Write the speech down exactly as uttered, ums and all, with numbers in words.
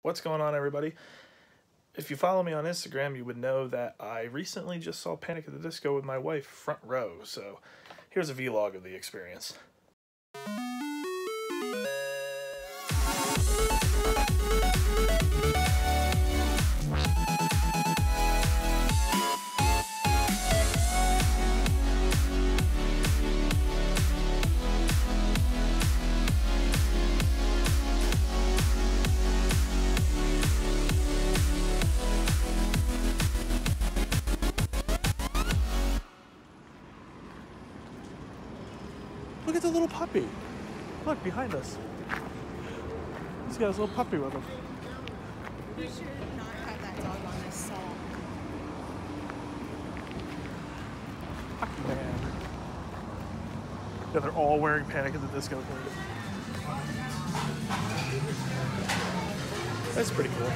What's going on, everybody? If you follow me on Instagram, you would know that I recently just saw Panic at the Disco with my wife front row, so here's a vlog of the experience. Look at the little puppy. Look, behind us. He's got his little puppy with him. We should not have that dog on this song. Puppy man. Yeah, they're all wearing Panic at the Disco clothes. That's pretty cool.